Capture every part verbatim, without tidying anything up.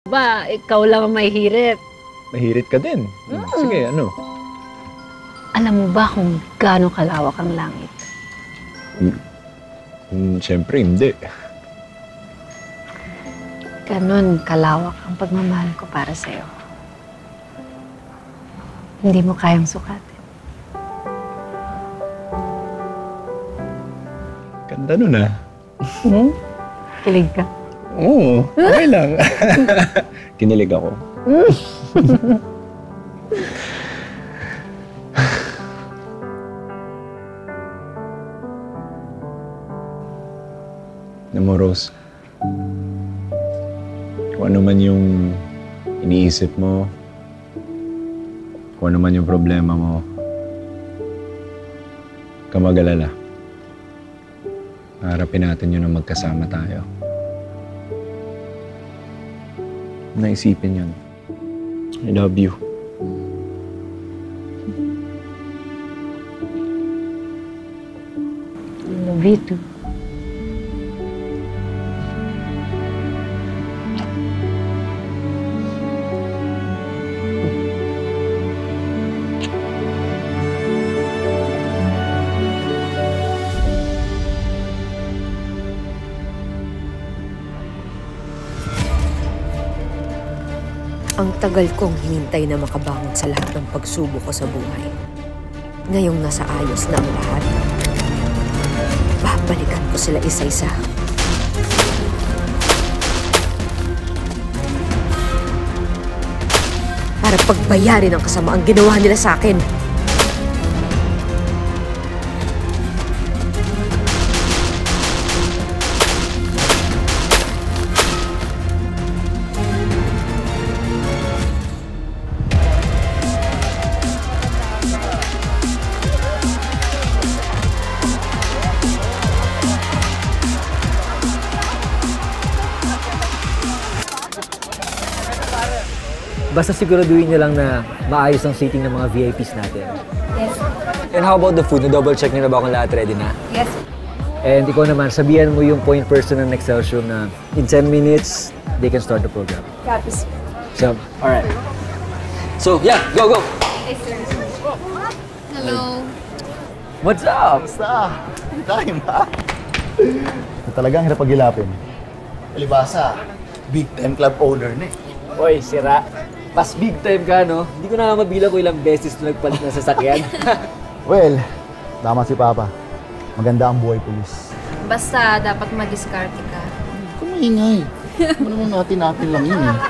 Ba, ikaw lang ang may hirit. Mahirit ka din. Mm. Sige, ano? Alam mo ba kung gaano kalawak ang langit? Mm. Mm, Siyempre, hindi. Ganon kalawak ang pagmamahal ko para sa'yo. Hindi mo kayang sukatin. Ganda nun ah. Hmm? Kilig ka? Oo, okay lang. Kinilig ako. Alam mo, Rose, kung ano man yung iniisip mo, kung ano man yung problema mo, huwag kang mag-alala. Harapin natin yun na magkasama tayo. Naisipin yun. I love you. I love you too. Ang tagal kong hinintay na makabangon sa lahat ng pagsubok ko sa buhay. Ngayong nasa ayos na ang lahat, babalikan ko sila isa-isa. Para pagbayarin ang kasamaang ginawa nila sa akin. Basta siguraduhin nyo lang na maayos ang seating ng mga V I Ps natin. Yes. And how about the food? Na-double check nyo na ba kung lahat ready na? Yes. And ikaw naman, sabihan mo yung point person ng Excelsior na in ten minutes, they can start the program. Copies. So, alright. So, yeah, go, go! Hey, sir. Hello. What's up? Basta, time ha? Ito talagang hirap pag-ilapin. Palibasa, big time club owner na eh. Oy, sira. Pas big time ka, no? Hindi ko na mabilang ko ilang beses na nagpalit na sasakyan. Well, tama si Papa. Maganda ang buhay pulis. Basta, dapat madiskarte ka. Kumingay. Ano naman natin-natin lang yun eh.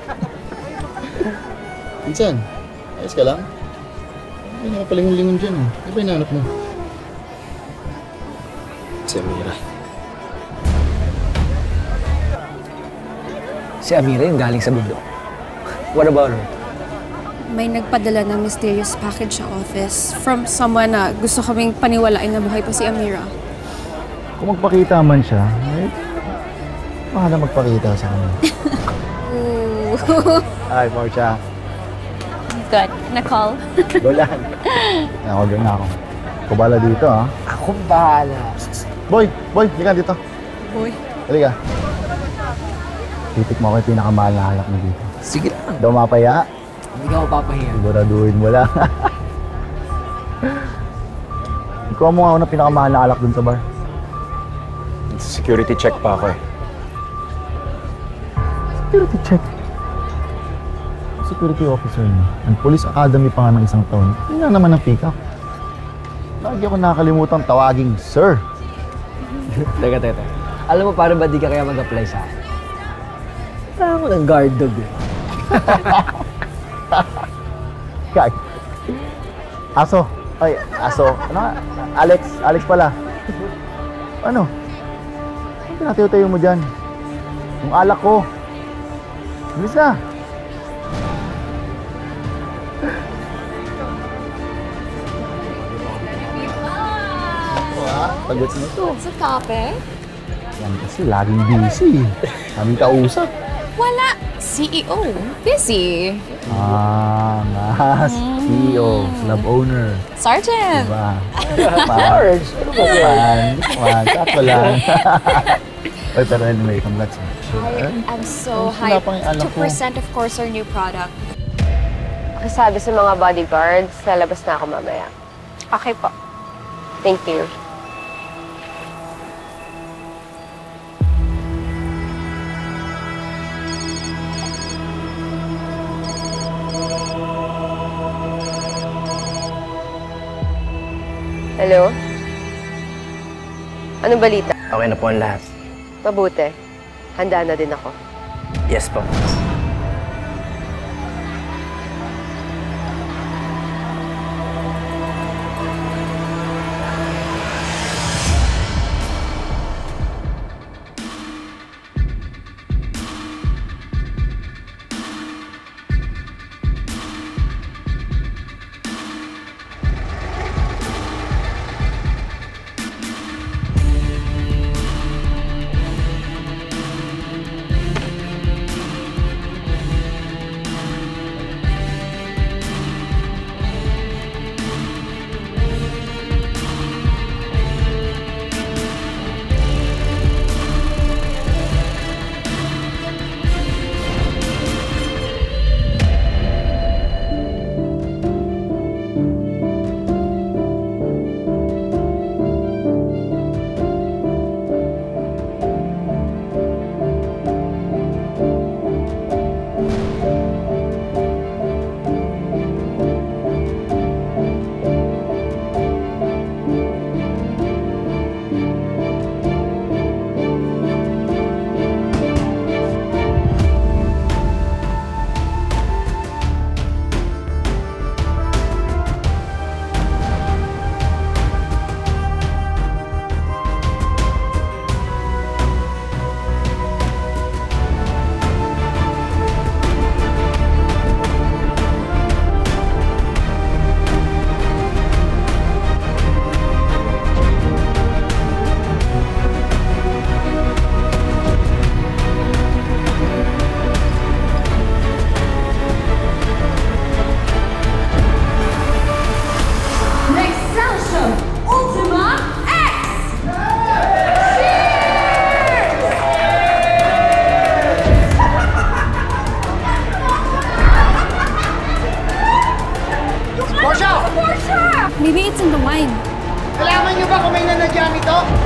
Minsan, ayos ka lang? Hindi na kapalingon-lingon dyan eh. Ano ba inaanap mo? Si Amira. Si Amira yung galing sa bundok. What about her? May nagpadala ng mysterious package sa office from someone na gusto kaming paniwalain na buhay pa si Amira. Kung magpakita man siya, ay, mahal na magpakita sa kanya. Hi, Portia. Good. Nicole. Go lang. Naka-order na ako. Kubala dito, ha? Ako bahala. Boy! Boy! Halika dito. Boy. Halika. Titik mo ako yung pinakamahal na halak mo dito. Sige lang. Daw mapaya. Hindi ka mapapahiya. Siguraduhin mo lang. Ikaw mo nga ako na pinakamahal na alak dun sa bar. Security check pa ako eh. Security check? Security officer niya. Ang Police Academy pa nga ng isang taon. Hindi na naman ang pick-up. Lagi ako nakakalimutan tawaging, sir. Teka, teka. Alam mo, parang ba di ka kaya mag-apply sa akin? Parang ako ng guard dog eh. Kag. Aso. Ay, aso. Ano nga? Alex. Alex pala. Ano? Ano pinatayo-tayo mo dyan? Yung alak ko. Bilis na. Pagod na ito. What's the topic? Yan kasi laging busy. Kaming kausap. Wala. C E O. Busy. Ah, mas. C E O. Club owner. Sergeant. Diba? Marge. Ano ba yan? Come on. Sakto lang. Oy, pero anyway, congrats. I'm so Wala hyped pang yung anak to ko. present, of course, our new product. Pakisabi sa mga bodyguards, lalabas na ako mamaya. Okay po. Thank you. Hello? Anong balita? Okay na po ang lahat. Mabuti. Handa na din ako. Yes po. Maybe it's in the wine. Nalaman niyo ba kung may nanadyan ito?